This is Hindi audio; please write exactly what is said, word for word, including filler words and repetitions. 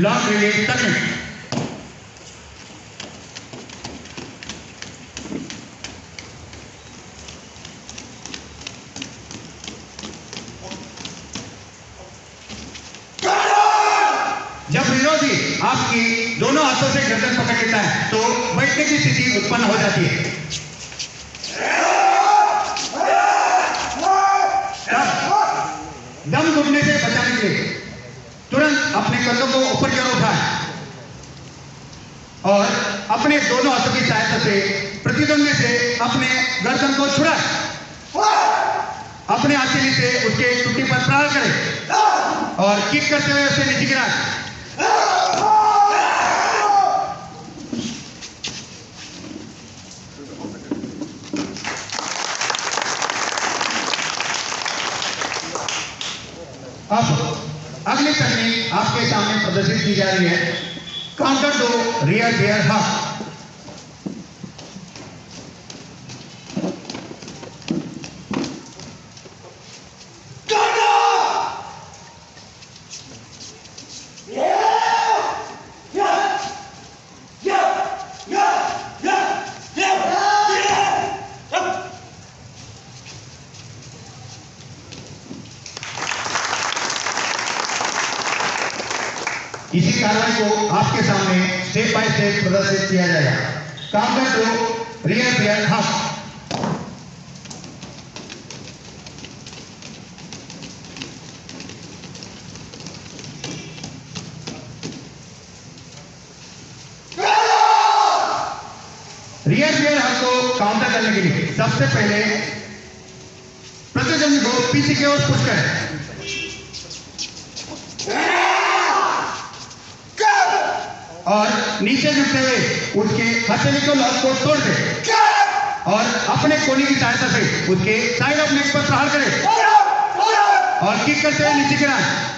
लॉन्ग रिलीज तकनीक। जब विरोधी आपकी दोनों हाथों से गर्दन पकड़ लेता है तो बैठने की स्थिति उत्पन्न हो जाती है। दम घुटने से बचाने के लिए तुरंत अपने कंधों को ऊपर की ओर उठाएं और अपने दोनों हाथों की सहायता से प्रतिद्वंदी से अपने गर्दन को छुड़ाएं। अपने हथेली से उसके टुट्टी पर प्रहार करें और किक करते हुए उसे नीचे गिराएं। अब अगली तकनीक आपके सामने प्रदर्शित की जा रही है, काउंटर टू रियर बियर हक। इसी कार्रवाई को आपके सामने स्टेप बाय स्टेप प्रदर्शित किया जाएगा। Counter to rear bear hug. Rear bear hug को काउंटर करने के लिए सबसे पहले प्रतिद्वंदी को पीछे की ओर पुश करें और नीचे झुकते हुए उसके हथेली को लॉक को तोड़ दे और अपने कोहनी की सहायता से उसके साइड ऑफ नेक पर प्रहार करें और किक करते हुए नीचे गिराएं।